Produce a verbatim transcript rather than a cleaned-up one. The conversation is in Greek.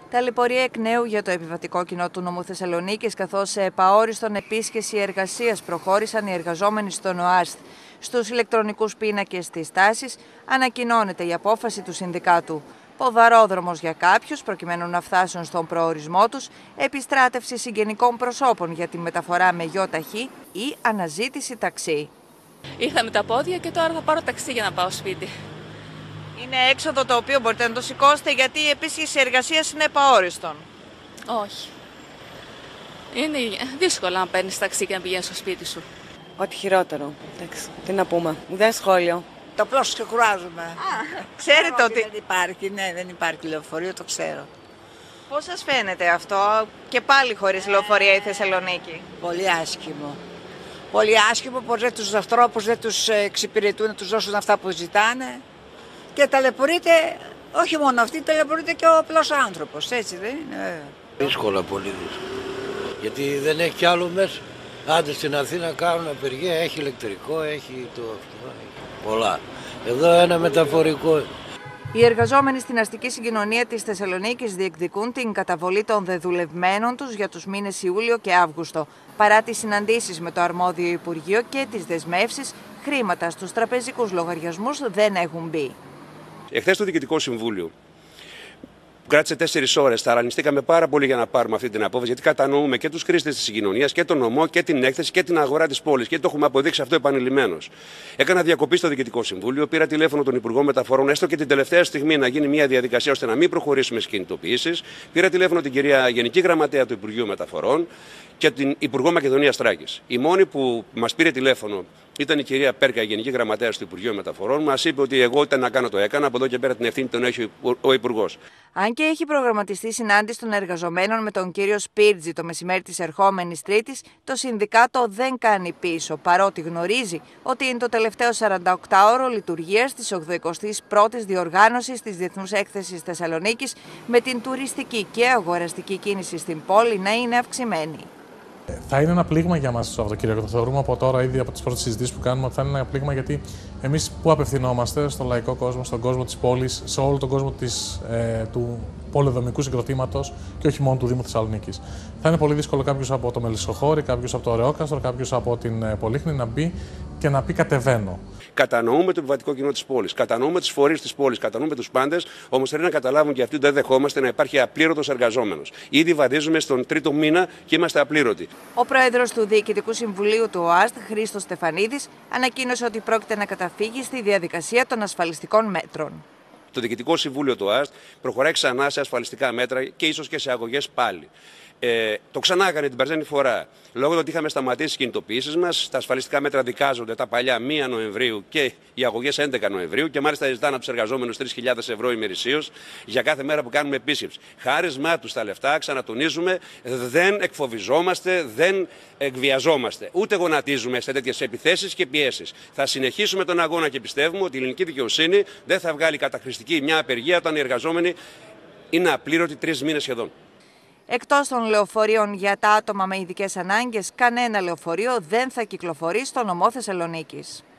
Ταλαιπωρία εκ νέου για το επιβατικό κοινό του νομού Θεσσαλονίκης, καθώς σε επαόριστον επίσκεψη εργασίας προχώρησαν οι εργαζόμενοι στον ΟΑΣΤ. Στους ηλεκτρονικούς πίνακες της τάσης ανακοινώνεται η απόφαση του συνδικάτου. Ποδαρόδρομος για κάποιους, προκειμένου να φτάσουν στον προορισμό τους, επιστράτευση συγγενικών προσώπων για τη μεταφορά με γιοταχή ή αναζήτηση ταξί. Ήρθα με τα πόδια και τώρα θα πάρω ταξί για να πάω σπίτι. Είναι έξοδο το οποίο μπορείτε να το σηκώσετε, γιατί η επίσκεψη εργασίας είναι επαόριστον. Όχι. Είναι δύσκολο να παίρνεις ταξί και να πηγαίνεις στο σπίτι σου. Ό,τι χειρότερο. Εντάξει, τι να πούμε. Ουδέν σχόλιο. Το απλώς ξεκουράζουμε. Α, ξέρετε ότι... Δεν υπάρχει, ναι, δεν υπάρχει λεωφορείο, το ξέρω. Πώς σας φαίνεται αυτό και πάλι χωρίς λεωφορεία η Θεσσαλονίκη? Πολύ άσχημο. Πολύ άσχημο, πως δεν τους ανθρώπους δεν τους εξυπηρετούν, να τους δώσουν αυτά που ζητάνε. Και ταλαιπωρείται, όχι μόνο αυτή, ταλαιπωρείται και ο απλός άνθρωπος, έτσι δεν είναι? Δύσκολα, πολύ δύσκολα. Γιατί δεν έχει κι άλλο μέσα. Άντε στην Αθήνα κάνουν απεργία, έχει ηλεκτρικό, έχει το αυτό, έχει πολλά. Εδώ ένα μεταφορικό. Οι εργαζόμενοι στην αστική συγκοινωνία της Θεσσαλονίκης διεκδικούν την καταβολή των δεδουλευμένων τους για τους μήνες Ιούλιο και Αύγουστο. Παρά τις συναντήσεις με το αρμόδιο Υπουργείο και τις δεσμεύσεις, χρήματα στους τραπεζικούς λογαριασμούς δεν έχουν μπει. Εχθές το Διοικητικό Συμβούλιο κράτησε τέσσερις ώρες. Ταρανιστήκαμε πάρα πολύ για να πάρουμε αυτή την απόφαση, γιατί κατανοούμε και τους χρήστες της συγκοινωνίας και τον νομό και την έκθεση και την αγορά της πόλης. Και το έχουμε αποδείξει αυτό επανειλημμένως. Έκανα διακοπή στο Διοικητικό Συμβούλιο, πήρα τηλέφωνο τον Υπουργό Μεταφορών, έστω και την τελευταία στιγμή να γίνει μια διαδικασία ώστε να μην προχωρήσουμε στις κινητοποιήσεις. Πήρα τηλέφωνο την κυρία Γενική Γραμματέα του Υπουργείου Μεταφορών και την Υπουργό Μακεδονίας Τράκης. Η μόνη που μας πήρε τηλέφωνο ήταν η κυρία Πέρκα, η Γενική Γραμματέα του Υπουργείου Μεταφορών. Μας είπε ότι εγώ ήταν να κάνω το έκανα, από εδώ και πέρα την ευθύνη τον έχει ο Υπουργός. Αν και έχει προγραμματιστεί συνάντηση των εργαζομένων με τον κύριο Σπίρτζη το μεσημέρι της ερχόμενης Τρίτης, το Συνδικάτο δεν κάνει πίσω, παρότι γνωρίζει ότι είναι το τελευταίο σαρανταοκτάωρο λειτουργίας της ογδοηκοστής πρώτης διοργάνωσης της Διεθνούς Έκθεσης Θεσσαλονίκης, με την τουριστική και αγοραστική κίνηση στην πόλη να είναι αυξημένη. Θα είναι ένα πλήγμα για μας το Σαββατοκύριακο. Το θεωρούμε από τώρα, ήδη από τις πρώτες συζητήσεις που κάνουμε, ότι θα είναι ένα πλήγμα, γιατί εμείς που απευθυνόμαστε στον λαϊκό κόσμο, στον κόσμο της πόλης, σε όλο τον κόσμο της, ε, του πολεοδομικού συγκροτήματος και όχι μόνο του Δήμου Θεσσαλονίκης. Θα είναι πολύ δύσκολο κάποιος από το Μελισσοχώρι, κάποιος από το Ωρεόκαστρο, κάποιος από την Πολύχνη να μπει και να πει κατεβαίνω. Κατανοούμε το επιβατικό κοινό της πόλης, κατανοούμε τους φορείς της πόλης, κατανοούμε τους πάντες, όμως πρέπει να καταλάβουν και αυτοί ότι δεν δεχόμαστε να υπάρχει απλήρωτος εργαζόμενος. Ήδη βαδίζουμε στον τρίτο μήνα και είμαστε απλήρωτοι. Ο πρόεδρος του Διοικητικού Συμβουλίου του ΟΑΣΤ, Χρήστος Στεφανίδης, ανακοίνωσε ότι πρόκειται να καταφύγει στη διαδικασία των ασφαλιστικών μέτρων. Το Διοικητικό Συμβούλιο του ΟΑΣΤ προχωράει ξανά σε ασφαλιστικά μέτρα και ίσως και σε αγωγές πάλι. Ε, το ξανά έκανε την περσμένη φορά. Λόγω του ότι είχαμε σταματήσει τις κινητοποιήσεις μας, τα ασφαλιστικά μέτρα δικάζονται τα παλιά πρώτη Νοεμβρίου και οι αγωγές έντεκα Νοεμβρίου, και μάλιστα ζητάνε από τους εργαζόμενους τρεις χιλιάδες ευρώ ημερησίως για κάθε μέρα που κάνουμε επίσκεψη. Χάρισμά τους τα λεφτά, ξανατονίζουμε, δεν εκφοβιζόμαστε, δεν εκβιαζόμαστε, ούτε γονατίζουμε σε τέτοιες επιθέσεις και πιέσεις. Θα συνεχίσουμε τον αγώνα και πιστεύουμε ότι η ελληνική δικαιοσύνη δεν θα βγάλει καταχρηστική μια απεργία όταν οι εργαζόμενοι είναι απλήρωτοι τρεις μήνες σχεδόν. Εκτός των λεωφορείων για τα άτομα με ειδικές ανάγκες, κανένα λεωφορείο δεν θα κυκλοφορεί στο νομό Θεσσαλονίκης.